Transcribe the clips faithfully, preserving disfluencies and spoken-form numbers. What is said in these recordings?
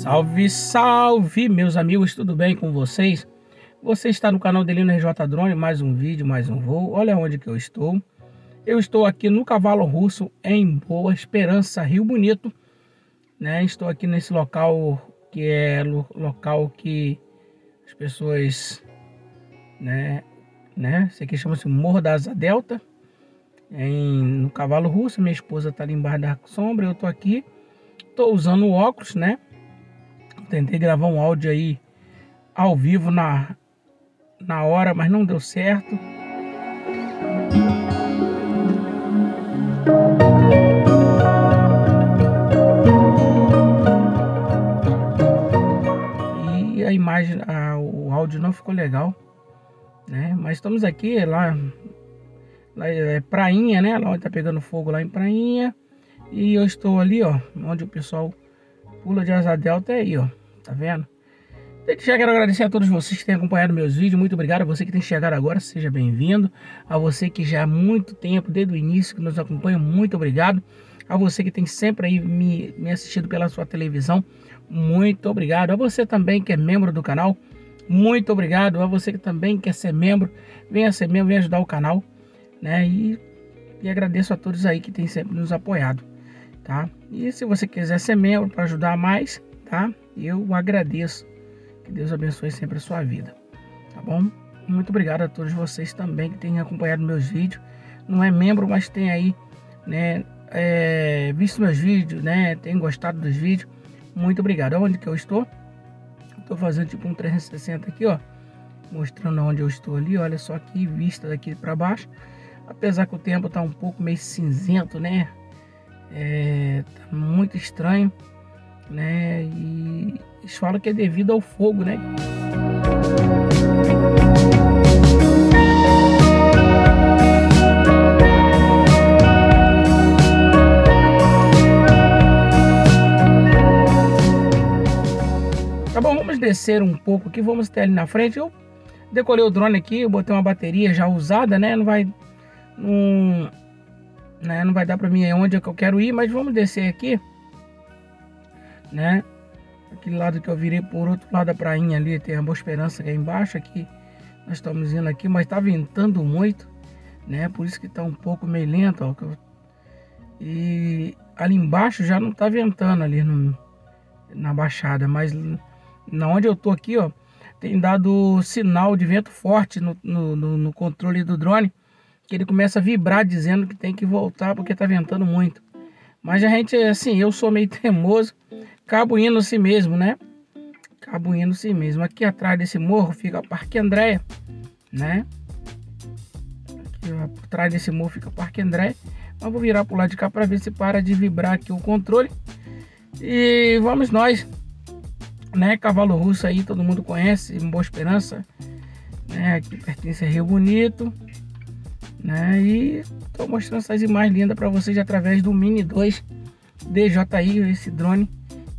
Salve, salve, meus amigos, tudo bem com vocês? Você está no canal Delino R J Drone, mais um vídeo, mais um voo. Olha onde que eu estou. Eu estou aqui no Cavalo Russo, em Boa Esperança, Rio Bonito, né? Estou aqui nesse local que é lo local que as pessoas, né, né? Esse aqui chama-se Morro da Asa Delta, em, no Cavalo Russo. Minha esposa está ali embaixo da sombra, eu estou aqui. Estou usando óculos, né? Tentei gravar um áudio aí ao vivo na, na hora, mas não deu certo. E a imagem, a, o áudio não ficou legal, né? Mas estamos aqui, lá, lá é Prainha, né? Lá onde tá pegando fogo, lá em Prainha. E eu estou ali, ó, onde o pessoal pula de asa delta, é aí, ó. Tá vendo? Desde já quero agradecer a todos vocês que têm acompanhado meus vídeos. Muito obrigado a você que tem chegado agora, seja bem-vindo. A você que já há muito tempo, desde o início, que nos acompanha, muito obrigado. A você que tem sempre aí me, me assistido pela sua televisão, muito obrigado. A você também que é membro do canal, muito obrigado. A você que também quer ser membro, venha ser membro, venha ajudar o canal, né? E, e agradeço a todos aí que tem sempre nos apoiado, tá? E se você quiser ser membro para ajudar mais, tá? Eu agradeço. Que Deus abençoe sempre a sua vida, tá bom? Muito obrigado a todos vocês também que têm acompanhado meus vídeos. Não é membro, mas tem aí, né, é, visto meus vídeos, né, tem gostado dos vídeos. Muito obrigado. Onde que eu estou? Estou fazendo tipo um trezentos e sessenta aqui, ó, mostrando onde eu estou ali. Olha só aqui, vista daqui para baixo. Apesar que o tempo tá um pouco meio cinzento, né? É, tá muito estranho, né? E eles falam que é devido ao fogo, né? Tá bom, vamos descer um pouco aqui, vamos ter ali na frente. Eu decolei o drone aqui, eu botei uma bateria já usada, né? Não vai, não, né? Não vai dar para mim é onde é que eu quero ir, mas vamos descer aqui, né? Aquele lado que eu virei por outro lado da prainha ali, tem a Boa Esperança que é embaixo. Aqui nós estamos indo aqui, mas tá ventando muito, né? Por isso que tá um pouco meio lento, ó. E ali embaixo já não tá ventando ali no, na baixada, mas na onde eu tô aqui, ó, tem dado sinal de vento forte no, no, no, no controle do drone, que ele começa a vibrar dizendo que tem que voltar porque tá ventando muito. Mas a gente, assim, eu sou meio teimoso, acabo indo assim mesmo, né? Acabo indo assim mesmo. Aqui atrás desse morro fica o Parque Andréia, né? Aqui, ó, por trás desse morro fica o Parque Andréia. Mas vou virar pro lado de cá para ver se para de vibrar aqui o controle. E vamos nós, né? Cavalo Russo aí, todo mundo conhece, em Boa Esperança, né? Aqui pertence a Rio Bonito, né? E tô mostrando essas imagens lindas para vocês através do Mini dois D J I, esse drone,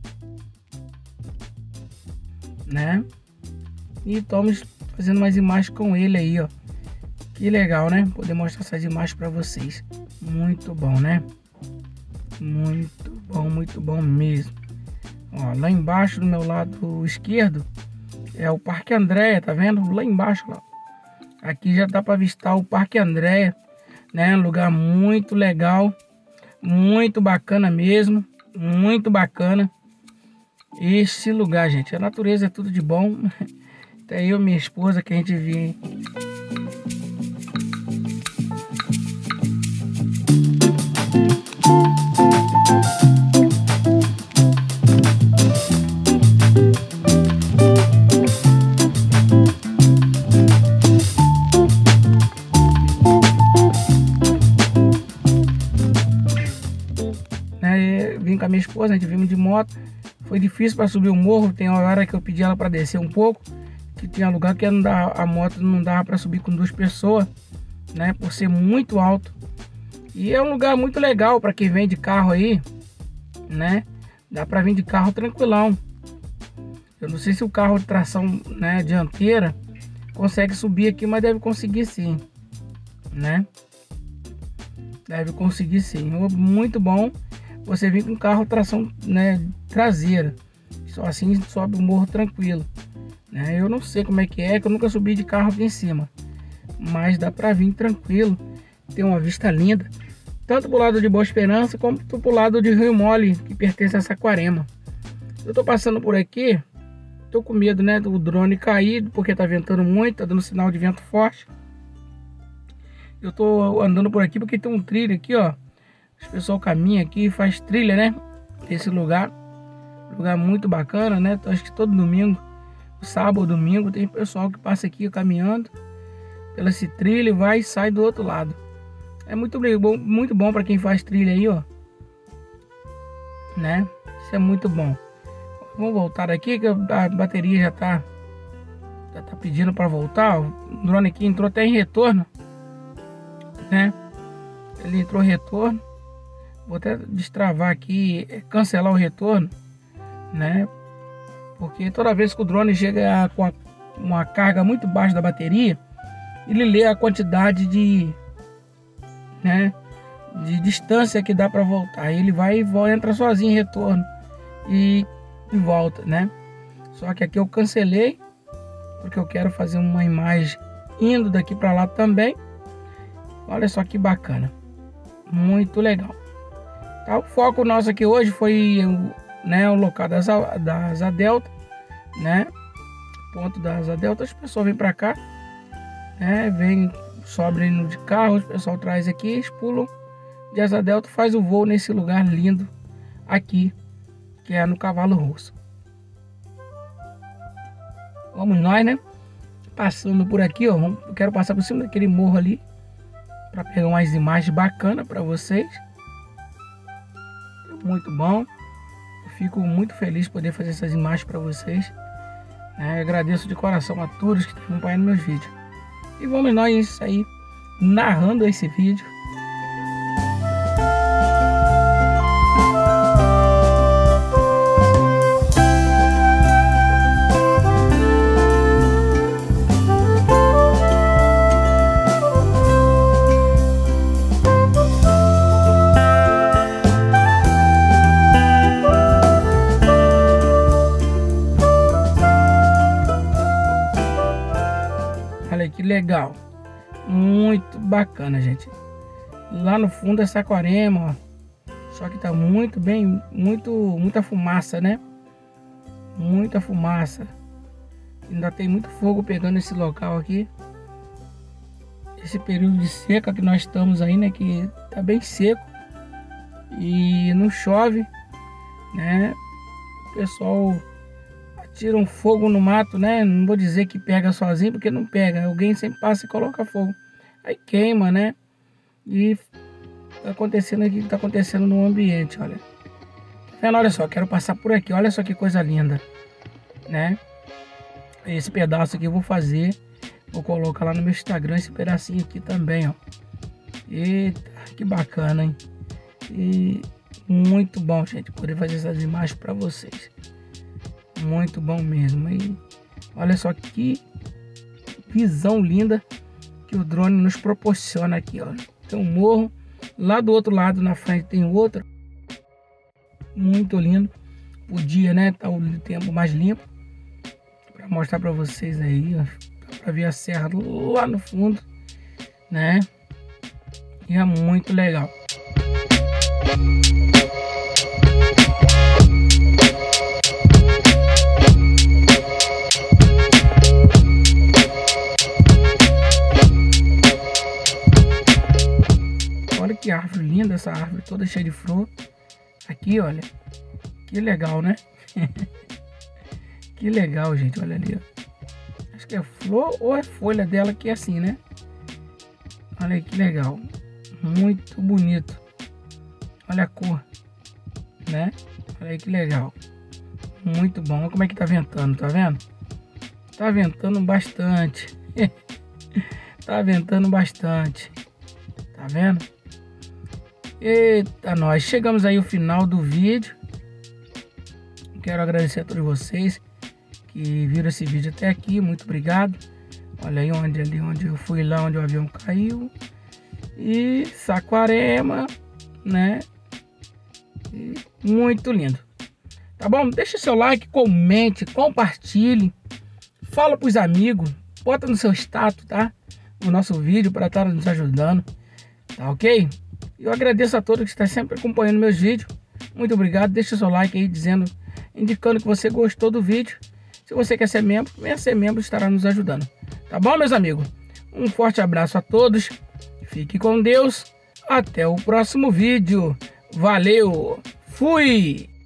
né? E estamos fazendo mais imagens com ele aí, ó. Que legal, né? Poder mostrar essas imagens para vocês. Muito bom, né? Muito bom, muito bom mesmo. Ó, lá embaixo do meu lado esquerdo é o Parque Andréia, tá vendo? Lá embaixo, lá. Aqui já dá para avistar o Parque Andréia, né? Lugar muito legal, muito bacana mesmo, muito bacana esse lugar, gente. A natureza é tudo de bom. Até eu e minha esposa que a gente vive. Vim com a minha esposa, a gente vimos de moto. Foi difícil para subir o morro. Tem uma hora que eu pedi ela para descer um pouco, que tinha lugar que não dava, a moto não dava para subir com duas pessoas, né? Por ser muito alto. E é um lugar muito legal para quem vem de carro aí, né? Dá para vir de carro tranquilão. Eu não sei se o carro de tração, né, dianteira consegue subir aqui, mas deve conseguir sim, né? Deve conseguir sim. Muito bom você vir com carro tração, né, traseira. Só assim sobe o morro tranquilo, né? Eu não sei como é que é, que eu nunca subi de carro aqui em cima, mas dá pra vir tranquilo. Tem uma vista linda, tanto pro lado de Boa Esperança como pro lado de Rio Mole, que pertence a Saquarema. Eu tô passando por aqui, tô com medo, né, do drone cair, porque tá ventando muito, tá dando sinal de vento forte. Eu tô andando por aqui porque tem um trilho aqui, ó. O pessoal caminha aqui e faz trilha, né? Esse lugar, lugar muito bacana, né? Acho que todo domingo, sábado ou domingo, tem pessoal que passa aqui caminhando pela esse trilho, vai e sai do outro lado. É muito bom, muito bom para quem faz trilha aí, ó, né? Isso é muito bom. Vamos voltar aqui que a bateria já tá já tá pedindo para voltar. O drone aqui entrou até em retorno, né? Ele entrou em retorno. Vou até destravar aqui, cancelar o retorno, né? Porque toda vez que o drone chega com uma carga muito baixa da bateria, ele lê a quantidade de, né, de distância que dá para voltar. Ele vai e volta, entra sozinho em retorno e, e volta, né? Só que aqui eu cancelei porque eu quero fazer uma imagem indo daqui para lá também. Olha só que bacana, muito legal. Tá, o foco nosso aqui hoje foi, né, o local da Asa, da Asa Delta, né? Ponto da Asa Delta. As pessoas vêm para cá, né? Vem, sobe no de carro, o pessoal traz aqui, eles pulam de Asa Delta, faz o voo nesse lugar lindo aqui, que é no Cavalo Rosso. Vamos nós, né? Passando por aqui, ó. Eu quero passar por cima daquele morro ali para pegar umas imagens bacanas para vocês. Muito bom. Eu fico muito feliz de poder fazer essas imagens para vocês. É, agradeço de coração a todos que estão acompanhando meus vídeos. E vamos nós aí narrando esse vídeo. Olha que legal, muito bacana, gente. Lá no fundo é Saquarema, ó. Só que tá muito bem, muito, muita fumaça, né? Muita fumaça. Ainda tem muito fogo pegando esse local aqui. Esse período de seca que nós estamos aí, né? Que tá bem seco e não chove, né? O pessoal tira um fogo no mato, né? Não vou dizer que pega sozinho, porque não pega. Alguém sempre passa e coloca fogo. Aí queima, né? E tá acontecendo aqui, que tá acontecendo no ambiente, olha. Tá vendo? Olha só, quero passar por aqui. Olha só que coisa linda, né? Esse pedaço aqui eu vou fazer. Vou colocar lá no meu Instagram esse pedacinho aqui também, ó. Eita, que bacana, hein? E muito bom, gente, poder fazer essas imagens para vocês. Muito bom mesmo. E olha só que visão linda que o drone nos proporciona aqui, ó. Tem um morro, lá do outro lado na frente tem outro. Muito lindo. O dia, né, tá o tempo mais limpo. Para mostrar para vocês aí, ó. Dá para ver a serra lá no fundo, né? E é muito legal. Olha que árvore linda, essa árvore toda cheia de flor. Aqui, olha. Que legal, né? Que legal, gente. Olha ali, ó. Acho que é flor ou é folha dela que é assim, né? Olha aí que legal. Muito bonito. Olha a cor, né? Olha aí que legal. Muito bom. Olha como é que tá ventando, tá vendo? Tá ventando bastante. Tá ventando bastante. Tá vendo? Eita, nós chegamos aí ao final do vídeo. Quero agradecer a todos vocês que viram esse vídeo até aqui. Muito obrigado. Olha aí onde ali onde eu fui, lá onde o avião caiu. E Saquarema, né? E muito lindo. tá bom? Deixa seu like, comente, compartilhe, fala pros amigos, bota no seu status, tá? O nosso vídeo para estar nos ajudando, tá ok? Eu agradeço a todos que estão sempre acompanhando meus vídeos. Muito obrigado, deixa seu like aí dizendo, indicando que você gostou do vídeo. Se você quer ser membro, venha ser membro, estará nos ajudando. Tá bom, meus amigos? Um forte abraço a todos. Fique com Deus. Até o próximo vídeo. Valeu. Fui.